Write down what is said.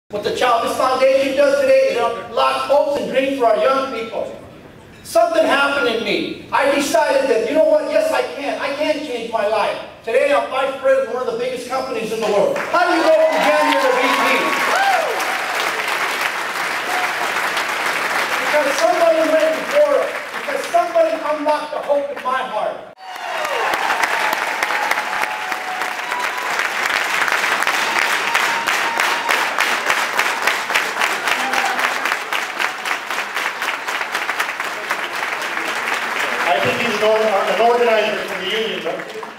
What the Chavez Foundation does today is unlock hopes and dreams for our young people. Something happened in me. I decided that, you know what, yes I can change my life. Today I'm vice president of one of the biggest companies in the world. How do you go from janitor to VP? Because somebody went before us. Because somebody unlocked the hope in my heart. I think he's an organizer for the union, but